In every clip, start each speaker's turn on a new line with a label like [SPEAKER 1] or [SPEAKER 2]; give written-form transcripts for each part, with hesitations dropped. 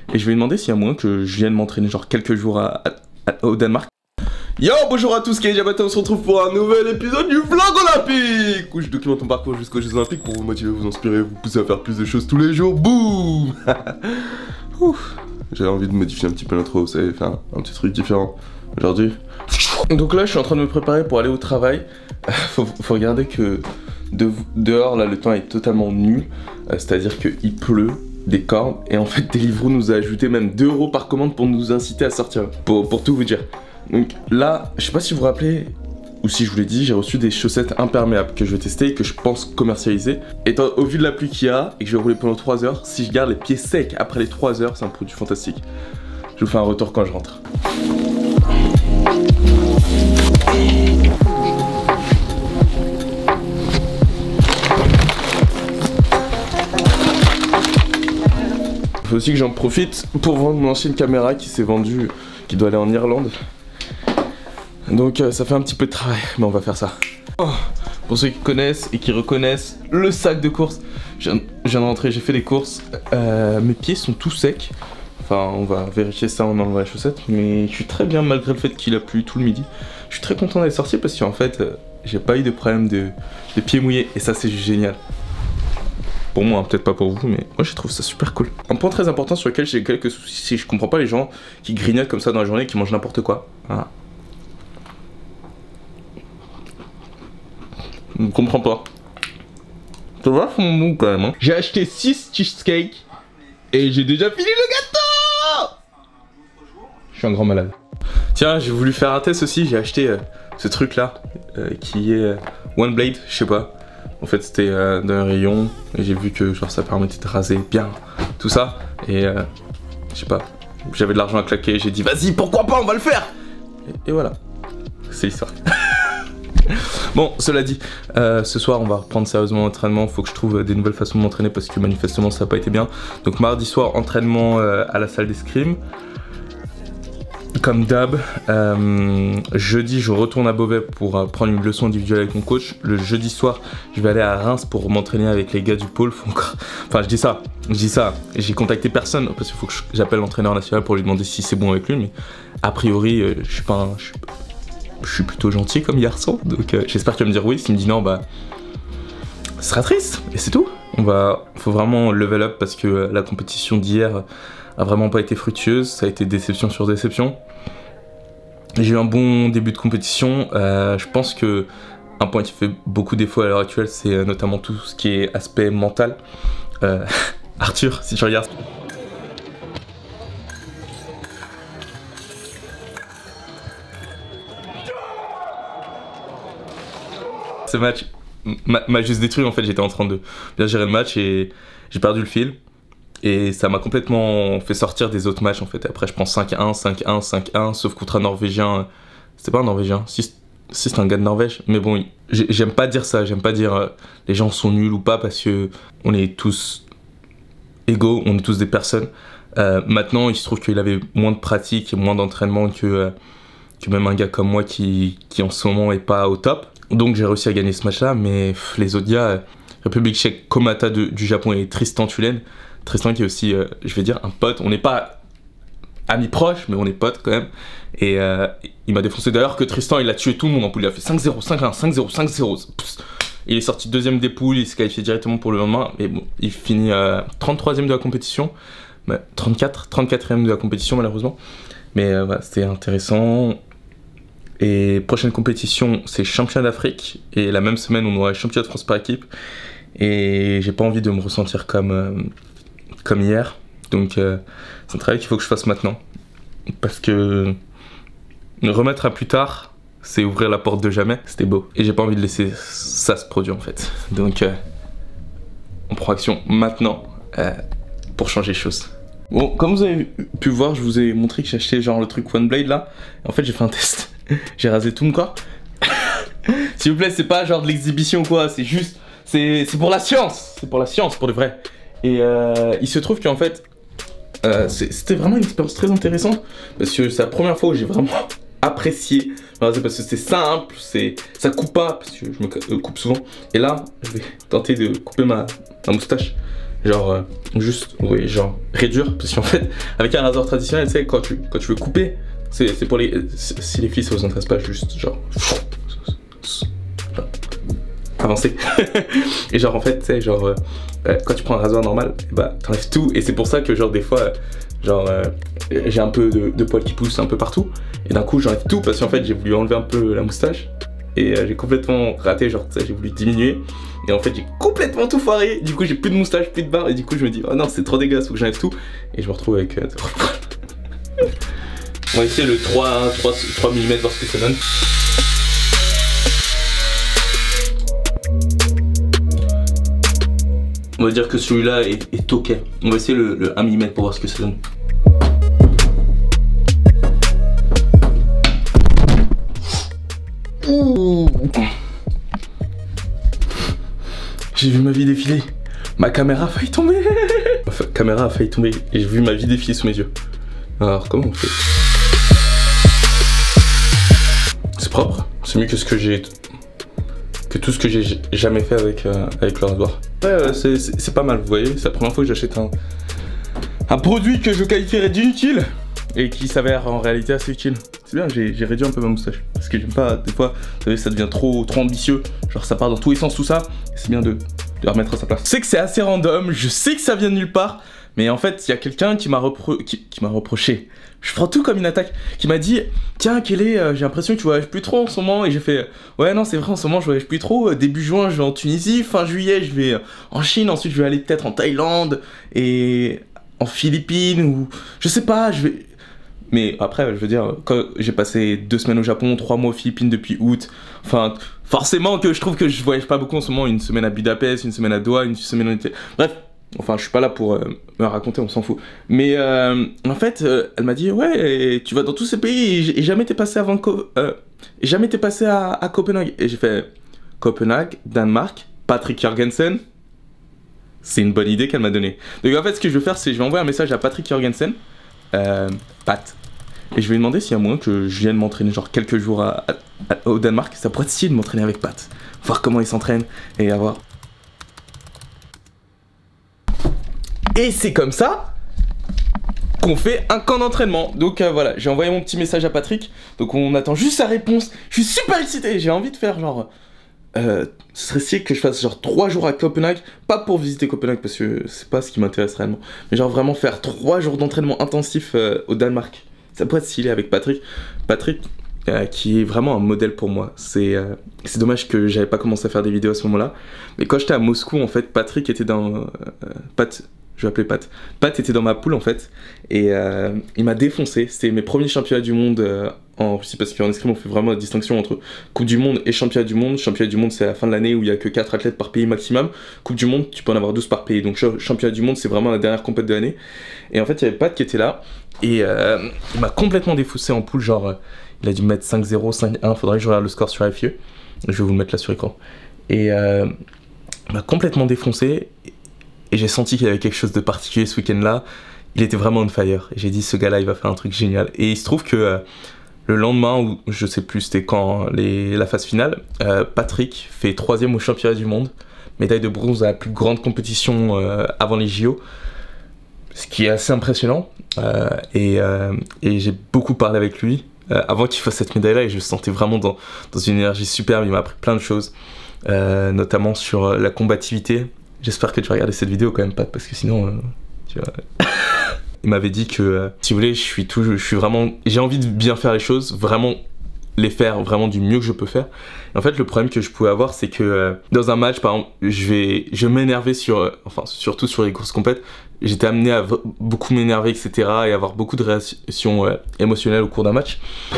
[SPEAKER 1] et je vais lui demander s'il y a moyen que je vienne m'entraîner genre quelques jours au Danemark. Yo, bonjour à tous, Keijabato, on se retrouve pour un nouvel épisode du vlog olympique où je documente mon parcours jusqu'aux Jeux Olympiques pour vous motiver, vous inspirer, vous pousser à faire plus de choses tous les jours. Boum. J'avais envie de modifier un petit peu l'intro, vous savez, faire un petit truc différent aujourd'hui. Donc là, je suis en train de me préparer pour aller au travail. Faut regarder que dehors, là, le temps est totalement nul. C'est-à-dire qu'il pleut des cordes. Et en fait, Deliveroo nous a ajouté même 2 € par commande pour nous inciter à sortir. Pour tout vous dire. Donc là, je sais pas si vous vous rappelez, ou si je vous l'ai dit, j'ai reçu des chaussettes imperméables que je vais tester et que je pense commercialiser. Et au vu de la pluie qu'il y a, et que je vais rouler pendant 3 heures, si je garde les pieds secs après les 3 heures, c'est un produit fantastique. Je vous fais un retour quand je rentre. Il faut aussi que j'en profite pour vendre mon ancienne caméra qui s'est vendue, qui doit aller en Irlande. Donc ça fait un petit peu de travail, mais on va faire ça. Oh, pour ceux qui connaissent et qui reconnaissent le sac de course, je viens de rentrer, j'ai fait les courses. Mes pieds sont tout secs. Enfin, on va vérifier ça en enlevant les chaussettes, mais je suis très bien malgré le fait qu'il a plu tout le midi. Je suis très content d'être sorti parce qu'en fait, j'ai pas eu de problème de pieds mouillés et ça c'est génial. Pour moi, hein, peut-être pas pour vous, mais moi je trouve ça super cool. Un point très important sur lequel j'ai quelques soucis, c'est que je comprends pas les gens qui grignotent comme ça dans la journée et qui mangent n'importe quoi. Voilà. Je comprends pas. Ça va son bon quand même. Hein. J'ai acheté 6 cheesecakes et j'ai déjà fini le gâteau. Je suis un grand malade. Tiens, j'ai voulu faire un test aussi. J'ai acheté ce truc là qui est One Blade, je sais pas. En fait, c'était dans un rayon et j'ai vu que genre ça permettait de raser bien tout ça. Et je sais pas, j'avais de l'argent à claquer. J'ai dit vas-y, pourquoi pas, on va le faire. Et voilà, c'est l'histoire. Bon, cela dit, ce soir on va reprendre sérieusement l'entraînement. Faut que je trouve des nouvelles façons de m'entraîner parce que manifestement ça n'a pas été bien. Donc mardi soir, entraînement à la salle d'escrime. Comme d'hab, jeudi je retourne à Beauvais pour prendre une leçon individuelle avec mon coach. Le jeudi soir, je vais aller à Reims pour m'entraîner avec les gars du pôle. Enfin, je dis ça, j'ai contacté personne parce qu'il faut que j'appelle l'entraîneur national pour lui demander si c'est bon avec lui. Mais a priori, je suis plutôt gentil comme garçon, donc j'espère qu'il va me dire oui. S'il me dit non, bah, ce sera triste, et c'est tout. Faut vraiment level up parce que la compétition d'hier a vraiment pas été fructueuse, ça a été déception sur déception. J'ai eu un bon début de compétition, je pense que un point qui fait beaucoup défaut à l'heure actuelle, c'est notamment tout ce qui est aspect mental. Arthur, si tu regardes. Ce match m'a juste détruit en fait, j'étais en train de bien gérer le match et j'ai perdu le fil. Et ça m'a complètement fait sortir des autres matchs en fait. Et après je prends 5-1, 5-1, 5-1, sauf contre un Norvégien. C'était pas un Norvégien, si c'est un gars de Norvège. Mais bon, j'aime pas dire ça, j'aime pas dire les gens sont nuls ou pas parce que on est tous égaux, on est tous des personnes. Maintenant il se trouve qu'il avait moins de pratique et moins d'entraînement que même un gars comme moi qui en ce moment est pas au top. Donc j'ai réussi à gagner ce match là, mais les autres gars, République tchèque, Komata du Japon et Tristan Tulen. Tristan qui est aussi, je vais dire, un pote. On n'est pas amis proches, mais on est potes quand même. Et il m'a défoncé. D'ailleurs que Tristan, il a tué tout le monde en poule. Il a fait 5-0, 5-1, 5-0, 5-0. Il est sorti 2ème des poules, il s'est qualifié directement pour le lendemain. Mais bon, il finit 33ème de la compétition. 34ème de la compétition malheureusement. Mais voilà, c'était intéressant. Et prochaine compétition, c'est championnat d'Afrique. Et la même semaine, on aura championnat de France par équipe. Et j'ai pas envie de me ressentir comme hier. Donc c'est un travail qu'il faut que je fasse maintenant. Parce que remettre à plus tard, c'est ouvrir la porte de jamais. C'était beau. Et j'ai pas envie de laisser ça se produire en fait. Donc on prend action maintenant pour changer les choses. Bon, comme vous avez pu voir, je vous ai montré que j'ai acheté genre le truc One Blade là. En fait j'ai fait un test. J'ai rasé tout mon corps. S'il vous plaît, c'est pas genre de l'exhibition ou quoi, c'est juste, c'est pour la science. C'est pour la science, pour de vrai. Et il se trouve qu'en fait, c'était vraiment une expérience très intéressante. Parce que c'est la première fois où j'ai vraiment apprécié. Parce que c'est simple, ça coupe pas, parce que je me coupe souvent. Et là, je vais tenter de couper ma moustache. genre juste, oui, genre réduire, parce qu'en fait, avec un rasoir traditionnel, tu sais, quand tu veux couper, c'est pour les, si les filles ça vous intéresse pas, juste genre avancer. Et genre en fait, tu sais, genre quand tu prends un rasoir normal, bah t'enlèves tout, et c'est pour ça que genre des fois, genre j'ai un peu de poils qui poussent un peu partout, et d'un coup j'enlève tout parce qu'en fait j'ai voulu enlever un peu la moustache, et j'ai complètement raté, genre tu sais, j'ai voulu diminuer, et en fait j'ai complètement tout foiré, du coup j'ai plus de moustache, plus de barbe, et du coup je me dis oh non c'est trop dégueulasse, faut que j'enlève tout, et je me retrouve avec on va essayer le 3 mm, voir ce que ça donne. On va dire que celui-là est ok. On va essayer le 1 mm pour voir ce que ça donne. Ouh. J'ai vu ma vie défiler. Ma caméra a failli tomber. Ma caméra a failli tomber et j'ai vu ma vie défiler sous mes yeux. Alors comment on fait? C'est propre. C'est mieux que ce que j'ai... que tout ce que j'ai jamais fait avec le rasoir. Ouais, c'est pas mal, vous voyez, c'est la première fois que j'achète un produit que je qualifierais d'inutile et qui s'avère en réalité assez utile. C'est bien, j'ai réduit un peu ma moustache parce que j'aime pas, des fois, vous savez, ça devient trop ambitieux, genre ça part dans tous les sens tout ça, c'est bien de remettre à sa place. Je sais que c'est assez random, je sais que ça vient de nulle part, mais en fait, il y a quelqu'un qui m'a reproché. Je prends tout comme une attaque, qui m'a dit tiens Kelly, j'ai l'impression que tu voyages plus trop en ce moment, et j'ai fait ouais non c'est vrai en ce moment je voyage plus trop, début juin je vais en Tunisie, fin juillet je vais en Chine, ensuite je vais aller peut-être en Thaïlande et en Philippines ou je sais pas, je vais... Mais après je veux dire, quand j'ai passé 2 semaines au Japon, 3 mois aux Philippines depuis août, enfin forcément que je trouve que je voyage pas beaucoup en ce moment, une semaine à Budapest, une semaine à Doha, une semaine en... Bref. Enfin, je suis pas là pour me raconter, on s'en fout. Mais en fait, elle m'a dit ouais, tu vas dans tous ces pays et jamais t'es passé avant jamais t'es passé à Copenhague. Et j'ai fait Copenhague, Danemark, Patrick Jørgensen. C'est une bonne idée qu'elle m'a donnée. Donc en fait, ce que je vais faire, c'est je vais envoyer un message à Patrick Jørgensen, Pat, et je vais lui demander s'il y a moyen que je vienne m'entraîner genre quelques jours au Danemark. Ça pourrait être stylé de m'entraîner avec Pat, voir comment il s'entraîne et avoir. Et c'est comme ça qu'on fait un camp d'entraînement. Donc voilà, j'ai envoyé mon petit message à Patrick. Donc on attend juste sa réponse. Je suis super excité, j'ai envie de faire genre... ce serait stylé que je fasse genre 3 jours à Copenhague. Pas pour visiter Copenhague parce que c'est pas ce qui m'intéresse réellement. Mais genre vraiment faire 3 jours d'entraînement intensif au Danemark. Ça pourrait être stylé avec Patrick. Patrick qui est vraiment un modèle pour moi. C'est dommage que j'avais pas commencé à faire des vidéos à ce moment-là. Mais quand j'étais à Moscou en fait, Patrick était dans... Je vais appeler Pat. Pat était dans ma poule en fait, et il m'a défoncé. C'était mes premiers championnats du monde en Russie, parce qu'en escrime on fait vraiment la distinction entre Coupe du Monde et Championnat du Monde. Championnat du Monde c'est à la fin de l'année où il n'y a que 4 athlètes par pays maximum. Coupe du Monde tu peux en avoir 12 par pays, donc Championnat du Monde c'est vraiment la dernière compète de l'année. Et en fait il y avait Pat qui était là, et il m'a complètement défaussé en poule, genre il a dû me mettre 5-0, 5-1, faudrait que je regarde le score sur FIE. Je vais vous le mettre là sur l'écran. Et il m'a complètement défoncé. Et j'ai senti qu'il y avait quelque chose de particulier ce week-end-là. Il était vraiment on fire. Et j'ai dit, ce gars-là, il va faire un truc génial. Et il se trouve que le lendemain, ou je sais plus c'était quand, la phase finale, Patrick fait 3e au championnat du monde. Médaille de bronze à la plus grande compétition avant les JO. Ce qui est assez impressionnant. Et j'ai beaucoup parlé avec lui avant qu'il fasse cette médaille-là. Et je le sentais vraiment dans une énergie superbe. Il m'a appris plein de choses. Notamment sur la combativité. J'espère que tu vas regarder cette vidéo quand même, Pat, parce que sinon, tu vois... Il m'avait dit que, si vous voulez, j'ai envie de bien faire les choses, vraiment les faire vraiment du mieux que je peux faire. Et en fait, le problème que je pouvais avoir, c'est que dans un match, par exemple, je m'énervais surtout sur les courses compètes, j'étais amené à beaucoup m'énerver, etc., et avoir beaucoup de réactions émotionnelles au cours d'un match.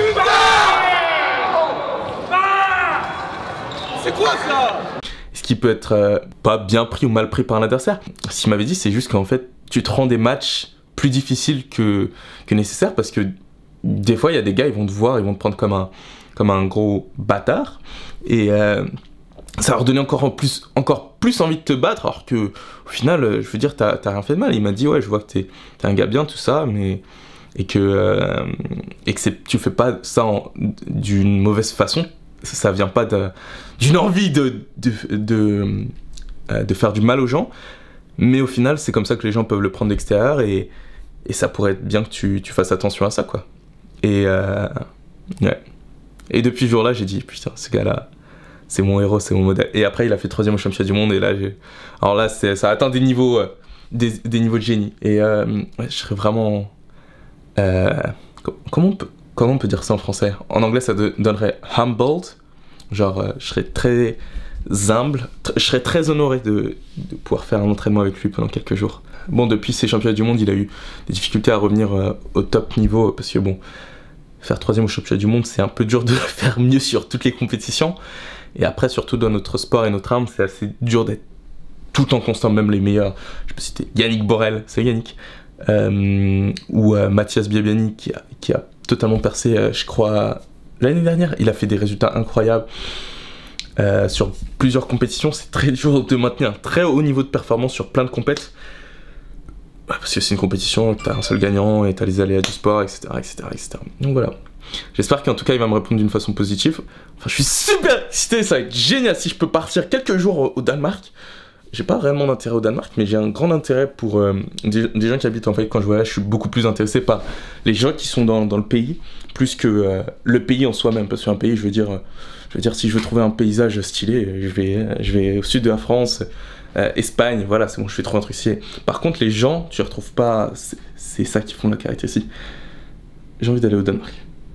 [SPEAKER 1] C'est quoi ça? Ce qui peut être pas bien pris ou mal pris par l'adversaire. Ce qu'il m'avait dit, c'est juste qu'en fait, tu te rends des matchs plus difficiles que nécessaire, parce que des fois, il y a des gars, ils vont te voir, ils vont te prendre comme un gros bâtard, et ça va leur donner encore plus envie de te battre, alors que au final, je veux dire, t'as rien fait de mal. Il m'a dit, ouais, je vois que t'es un gars bien, tout ça, mais... et que tu fais pas ça d'une mauvaise façon. Ça vient pas d'une envie de faire du mal aux gens, Mais au final, c'est comme ça que les gens peuvent le prendre d'extérieur et ça pourrait être bien que tu fasses attention à ça, quoi. Et ouais. Et depuis ce jour-là, j'ai dit, putain, ce gars-là, c'est mon héros, c'est mon modèle. Et après, il a fait 3ème au championnat du monde et là, alors là, ça a atteint des niveaux, des niveaux de génie. Et ouais, je serais vraiment... comment on peut dire ça en français? En anglais, ça donnerait humbled. Genre, je serais très humble, je serais très honoré de pouvoir faire un entraînement avec lui pendant quelques jours. Bon, depuis ces championnats du monde, il a eu des difficultés à revenir au top niveau parce que bon, faire 3ème au championnat du monde, c'est un peu dur de faire mieux sur toutes les compétitions. Et après, surtout dans notre sport et notre âme, c'est assez dur d'être tout le temps constant, même les meilleurs. Je peux citer Yannick Borel, c'est Yannick, ou Mathias Biabiani qui a totalement percé, je crois, l'année dernière. Il a fait des résultats incroyables. Sur plusieurs compétitions, c'est très dur de maintenir un très haut niveau de performance sur plein de compètes. Parce que c'est une compétition, t'as un seul gagnant et t'as les aléas du sport, etc., etc., etc. Donc voilà. J'espère qu'en tout cas il va me répondre d'une façon positive. Enfin, je suis super excité, ça va être génial si je peux partir quelques jours au Danemark. J'ai pas réellement d'intérêt au Danemark, mais j'ai un grand intérêt pour des gens qui habitent en fait. Quand je voyage, je suis beaucoup plus intéressé par les gens qui sont dans le pays, plus que le pays en soi-même. Parce qu'un pays, je veux dire, si je veux trouver un paysage stylé, je vais au sud de la France, Espagne, voilà, c'est bon, je vais trouver un truc stylé. Par contre, les gens, tu les retrouves pas, c'est ça qui font la caractéristique. J'ai envie d'aller au Danemark.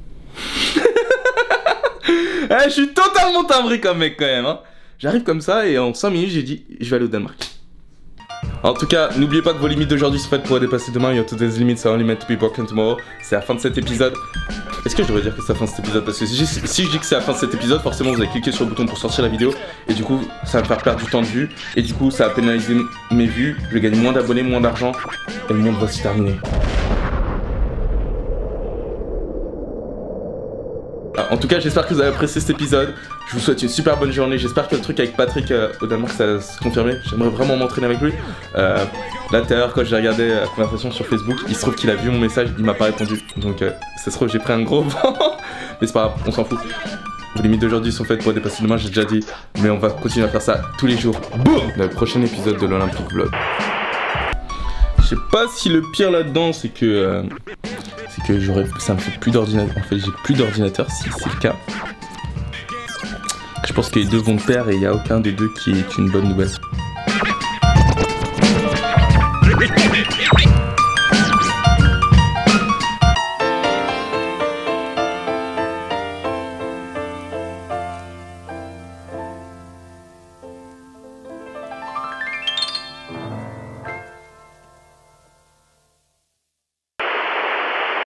[SPEAKER 1] Je suis totalement timbré comme mec quand même, hein. J'arrive comme ça et en 5 minutes j'ai dit je vais aller au Danemark. En tout cas, n'oubliez pas que vos limites d'aujourd'hui sont faites pour les dépasser demain. Your today's limits are only meant to be broken tomorrow. C'est la fin de cet épisode. Est-ce que je devrais dire que c'est la fin de cet épisode? Parce que si je dis que c'est la fin de cet épisode, forcément vous allez cliquer sur le bouton pour sortir la vidéo. Et du coup, ça va me faire perdre du temps de vue. Et du coup, ça va pénaliser mes vues. Je vais gagner moins d'abonnés, moins d'argent. Et le monde va se terminer. En tout cas, j'espère que vous avez apprécié cet épisode. Je vous souhaite une super bonne journée. J'espère que le truc avec Patrick au Danemark, ça va se confirmer. J'aimerais vraiment m'entraîner avec lui. Là, tout à l'heure, quand j'ai regardé la conversation sur Facebook, il se trouve qu'il a vu mon message, il m'a pas répondu. Donc, ça se trouve, j'ai pris un gros vent. Mais c'est pas grave, on s'en fout. Les limites d'aujourd'hui sont faites pour dépasser demain, j'ai déjà dit. Mais on va continuer à faire ça tous les jours. Boum! Dans le prochain épisode de l'Olympic Vlog. Je sais pas si le pire là-dedans, c'est que ça me fait plus d'ordinateur. En fait, j'ai plus d'ordinateur si c'est le cas. Je pense que les deux vont de pair et il n'y a aucun des deux qui est une bonne nouvelle.